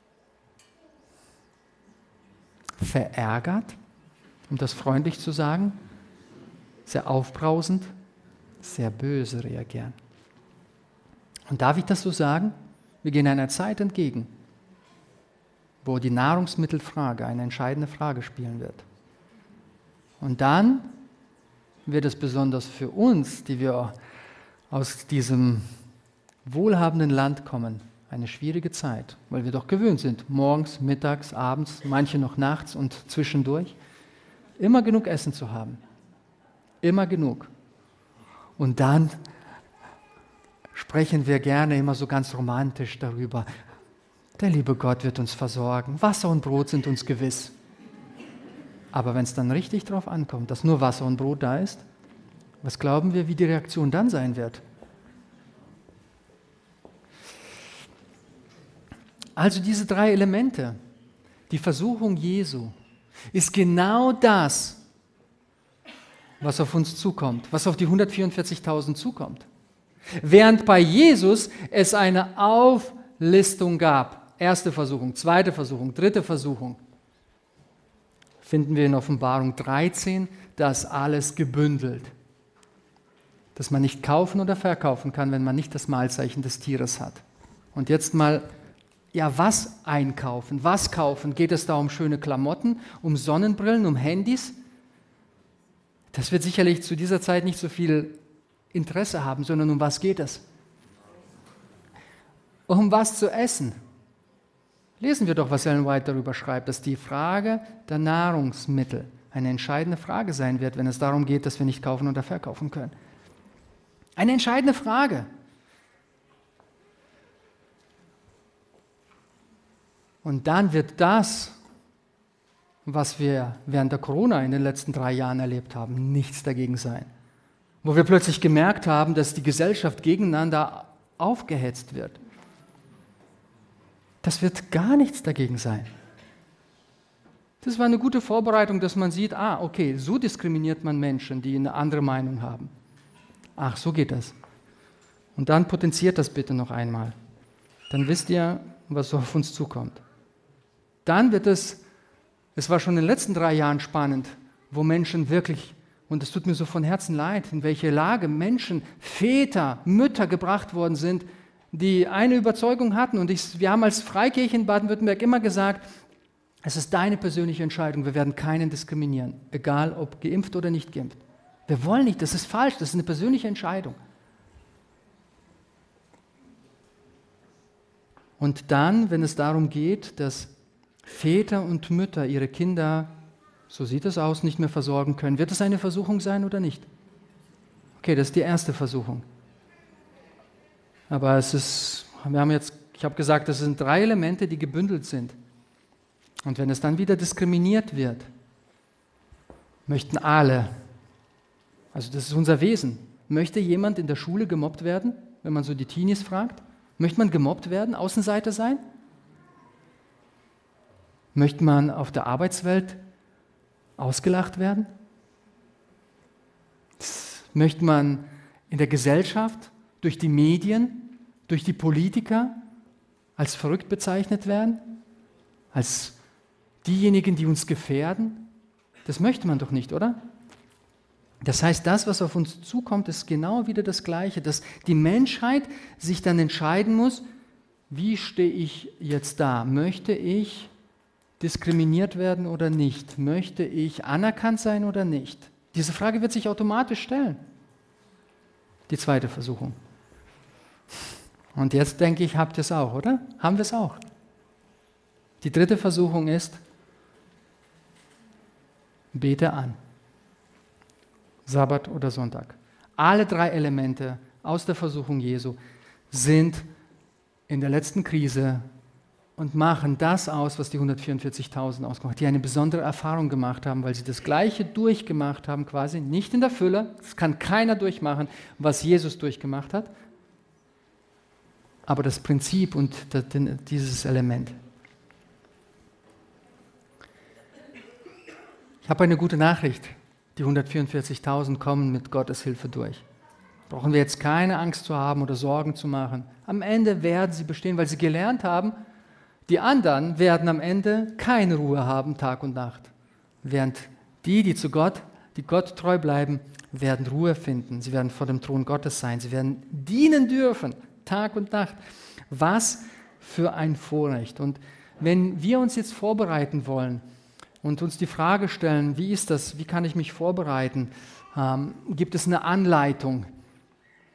verärgert, um das freundlich zu sagen, sehr aufbrausend, sehr böse reagieren. Und darf ich das so sagen? Wir gehen einer Zeit entgegen, wo die Nahrungsmittelfrage eine entscheidende Frage spielen wird. Und dann wird es besonders für uns, die wir aus diesem wohlhabenden Land kommen, eine schwierige Zeit, weil wir doch gewöhnt sind, morgens, mittags, abends, manche noch nachts und zwischendurch, immer genug Essen zu haben. Immer genug. Und dann sprechen wir gerne immer so ganz romantisch darüber, der liebe Gott wird uns versorgen, Wasser und Brot sind uns gewiss. Aber wenn es dann richtig drauf ankommt, dass nur Wasser und Brot da ist, was glauben wir, wie die Reaktion dann sein wird? Also diese drei Elemente, die Versuchung Jesu, ist genau das, was auf uns zukommt, was auf die hundertvierundvierzigtausend zukommt. Während bei Jesus es eine Auflistung gab, erste Versuchung, zweite Versuchung, dritte Versuchung, finden wir in Offenbarung dreizehn das alles gebündelt, dass man nicht kaufen oder verkaufen kann, wenn man nicht das Mahlzeichen des Tieres hat. Und jetzt mal, ja, was einkaufen, was kaufen? Geht es da um schöne Klamotten, um Sonnenbrillen, um Handys? Das wird sicherlich zu dieser Zeit nicht so viel Interesse haben, sondern um was geht es? Um was zu essen. Lesen wir doch, was Ellen White darüber schreibt, dass die Frage der Nahrungsmittel eine entscheidende Frage sein wird, wenn es darum geht, dass wir nicht kaufen oder verkaufen können. Eine entscheidende Frage. Und dann wird das, was wir während der Corona in den letzten drei Jahren erlebt haben, nichts dagegen sein. Wo wir plötzlich gemerkt haben, dass die Gesellschaft gegeneinander aufgehetzt wird. Das wird gar nichts dagegen sein. Das war eine gute Vorbereitung, dass man sieht, ah, okay, so diskriminiert man Menschen, die eine andere Meinung haben. Ach, so geht das. Und dann potenziert das bitte noch einmal. Dann wisst ihr, was so auf uns zukommt. Dann wird es, es war schon in den letzten drei Jahren spannend, wo Menschen wirklich, und es tut mir so von Herzen leid, in welche Lage Menschen, Väter, Mütter gebracht worden sind, die eine Überzeugung hatten. Und ich, wir haben als Freikirche in Baden-Württemberg immer gesagt, es ist deine persönliche Entscheidung, wir werden keinen diskriminieren, egal ob geimpft oder nicht geimpft. Wir wollen nicht, das ist falsch, das ist eine persönliche Entscheidung. Und dann, wenn es darum geht, dass Väter und Mütter ihre Kinder, so sieht es aus, nicht mehr versorgen können, wird es eine Versuchung sein oder nicht? Okay, das ist die erste Versuchung. Aber es ist, wir haben jetzt, ich habe gesagt, das sind drei Elemente, die gebündelt sind. Und wenn es dann wieder diskriminiert wird, möchten alle, also das ist unser Wesen, möchte jemand in der Schule gemobbt werden, wenn man so die Teenies fragt? Möchte man gemobbt werden, Außenseiter sein? Möchte man auf der Arbeitswelt ausgelacht werden? Möchte man in der Gesellschaft, durch die Medien, durch die Politiker als verrückt bezeichnet werden? Als diejenigen, die uns gefährden? Das möchte man doch nicht, oder? Das heißt, das, was auf uns zukommt, ist genau wieder das Gleiche, dass die Menschheit sich dann entscheiden muss, wie stehe ich jetzt da? Möchte ich diskriminiert werden oder nicht? Möchte ich anerkannt sein oder nicht? Diese Frage wird sich automatisch stellen. Die zweite Versuchung. Und jetzt denke ich, habt ihr es auch, oder? Haben wir es auch? Die dritte Versuchung ist, bete an. Sabbat oder Sonntag. Alle drei Elemente aus der Versuchung Jesu sind in der letzten Krise und machen das aus, was die hundertvierundvierzigtausend ausgemacht haben, die eine besondere Erfahrung gemacht haben, weil sie das Gleiche durchgemacht haben, quasi nicht in der Fülle, das kann keiner durchmachen, was Jesus durchgemacht hat, aber das Prinzip und dieses Element. Ich habe eine gute Nachricht. Die hundertvierundvierzigtausend kommen mit Gottes Hilfe durch. Brauchen wir jetzt keine Angst zu haben oder Sorgen zu machen. Am Ende werden sie bestehen, weil sie gelernt haben, die anderen werden am Ende keine Ruhe haben, Tag und Nacht. Während die, die zu Gott, die Gott treu bleiben, werden Ruhe finden. Sie werden vor dem Thron Gottes sein. Sie werden dienen dürfen, Tag und Nacht. Was für ein Vorrecht. Und wenn wir uns jetzt vorbereiten wollen, und uns die Frage stellen, wie ist das, wie kann ich mich vorbereiten? Ähm, gibt es eine Anleitung?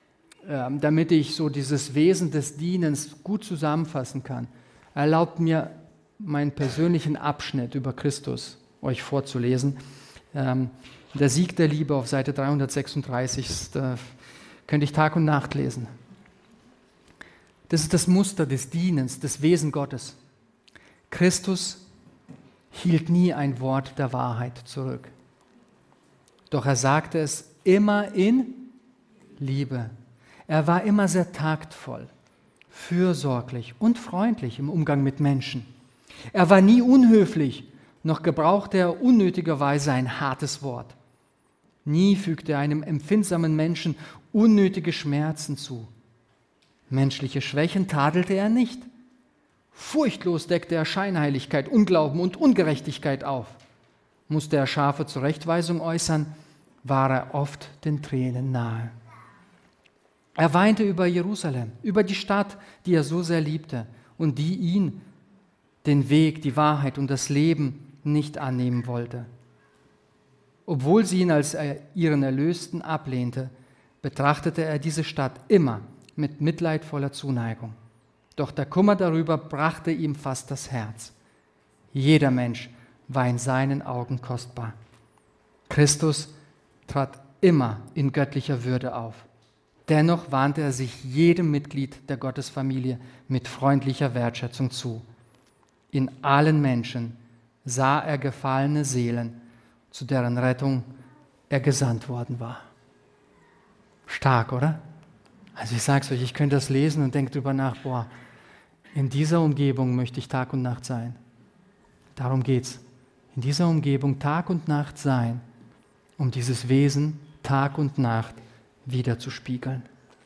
äh, damit ich so dieses Wesen des Dienens gut zusammenfassen kann, erlaubt mir, meinen persönlichen Abschnitt über Christus euch vorzulesen. Ähm, der Sieg der Liebe auf Seite dreihundertsechsunddreißig, da könnte ich Tag und Nacht lesen. Das ist das Muster des Dienens, des Wesen Gottes. Christus hielt nie ein Wort der Wahrheit zurück. Doch er sagte es immer in Liebe. Er war immer sehr taktvoll, fürsorglich und freundlich im Umgang mit Menschen. Er war nie unhöflich, noch gebrauchte er unnötigerweise ein hartes Wort. Nie fügte er einem empfindsamen Menschen unnötige Schmerzen zu. Menschliche Schwächen tadelte er nicht. Furchtlos deckte er Scheinheiligkeit, Unglauben und Ungerechtigkeit auf. Musste er scharfe Zurechtweisung äußern, war er oft den Tränen nahe. Er weinte über Jerusalem, über die Stadt, die er so sehr liebte und die ihn, den Weg, die Wahrheit und das Leben nicht annehmen wollte. Obwohl sie ihn als ihren Erlösten ablehnte, betrachtete er diese Stadt immer mit mitleidvoller Zuneigung. Doch der Kummer darüber brachte ihm fast das Herz. Jeder Mensch war in seinen Augen kostbar. Christus trat immer in göttlicher Würde auf. Dennoch wandte er sich jedem Mitglied der Gottesfamilie mit freundlicher Wertschätzung zu. In allen Menschen sah er gefallene Seelen, zu deren Rettung er gesandt worden war. Stark, oder? Also ich sage es euch, ich könnte das lesen und denke darüber nach, boah, in dieser Umgebung möchte ich Tag und Nacht sein. Darum geht's. In dieser Umgebung Tag und Nacht sein, um dieses Wesen Tag und Nacht wieder zu spiegeln.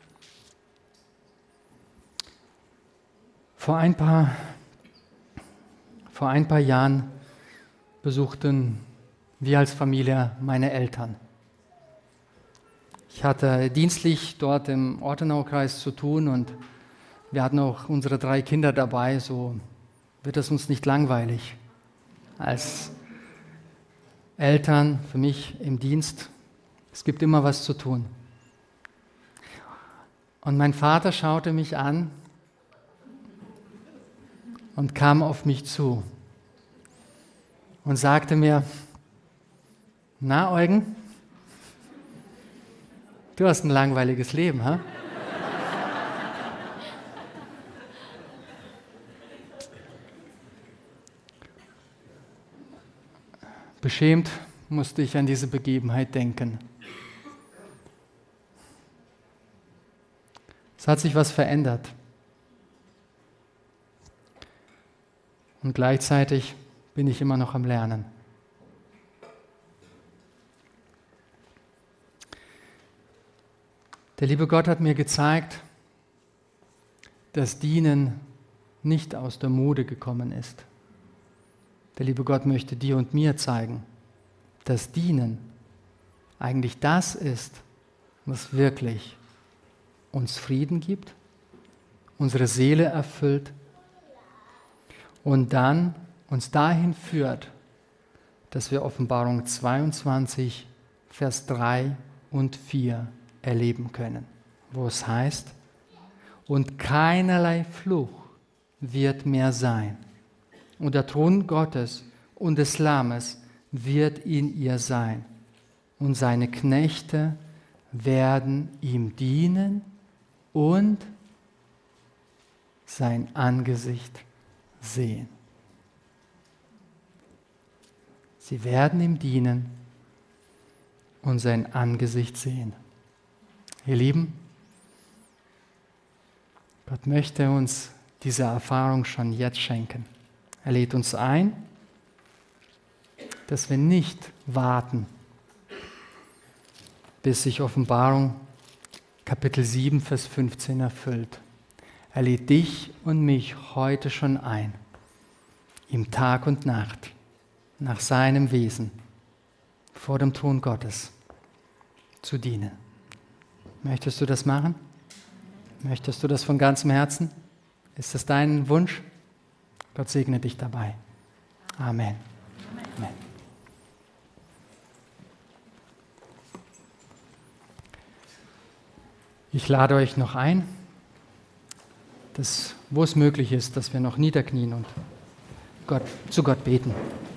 Vor ein paar, vor ein paar Jahren besuchten wir als Familie meine Eltern. Ich hatte dienstlich dort im Ortenaukreis zu tun und wir hatten auch unsere drei Kinder dabei, so wird es uns nicht langweilig. Als Eltern, für mich im Dienst, es gibt immer was zu tun. Und mein Vater schaute mich an und kam auf mich zu und sagte mir, na Eugen, du hast ein langweiliges Leben, ha? Beschämt musste ich an diese Begebenheit denken. Es hat sich was verändert. Und gleichzeitig bin ich immer noch am Lernen. Der liebe Gott hat mir gezeigt, dass Dienen nicht aus der Mode gekommen ist. Der liebe Gott möchte dir und mir zeigen, dass Dienen eigentlich das ist, was wirklich uns Frieden gibt, unsere Seele erfüllt und dann uns dahin führt, dass wir Offenbarung zweiundzwanzig, Vers drei und vier erleben können, wo es heißt, und keinerlei Fluch wird mehr sein. Und der Thron Gottes und des Lammes wird in ihr sein. Und seine Knechte werden ihm dienen und sein Angesicht sehen. Sie werden ihm dienen und sein Angesicht sehen. Ihr Lieben, Gott möchte uns diese Erfahrung schon jetzt schenken. Er lädt uns ein, dass wir nicht warten, bis sich Offenbarung Kapitel sieben, Vers fünfzehn erfüllt. Er lädt dich und mich heute schon ein, ihm Tag und Nacht nach seinem Wesen vor dem Thron Gottes zu dienen. Möchtest du das machen? Möchtest du das von ganzem Herzen? Ist das dein Wunsch? Gott segne dich dabei. Amen. Amen. Ich lade euch noch ein, dass, wo es möglich ist, dass wir noch niederknien und Gott, zu Gott beten.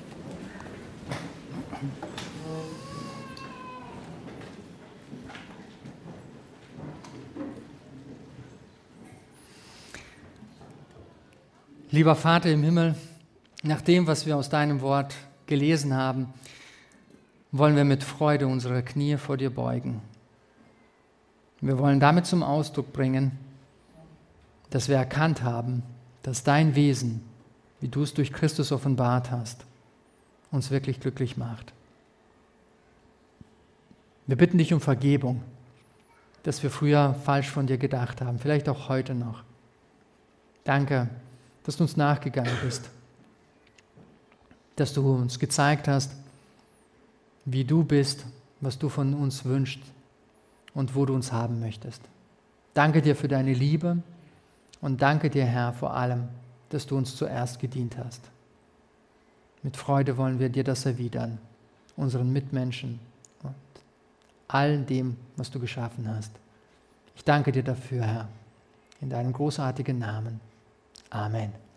Lieber Vater im Himmel, nach dem, was wir aus deinem Wort gelesen haben, wollen wir mit Freude unsere Knie vor dir beugen. Wir wollen damit zum Ausdruck bringen, dass wir erkannt haben, dass dein Wesen, wie du es durch Christus offenbart hast, uns wirklich glücklich macht. Wir bitten dich um Vergebung, dass wir früher falsch von dir gedacht haben, vielleicht auch heute noch. Danke, dass du uns nachgegangen bist, dass du uns gezeigt hast, wie du bist, was du von uns wünschst und wo du uns haben möchtest. Danke dir für deine Liebe und danke dir, Herr, vor allem, dass du uns zuerst gedient hast. Mit Freude wollen wir dir das erwidern, unseren Mitmenschen und all dem, was du geschaffen hast. Ich danke dir dafür, Herr, in deinem großartigen Namen. Amen.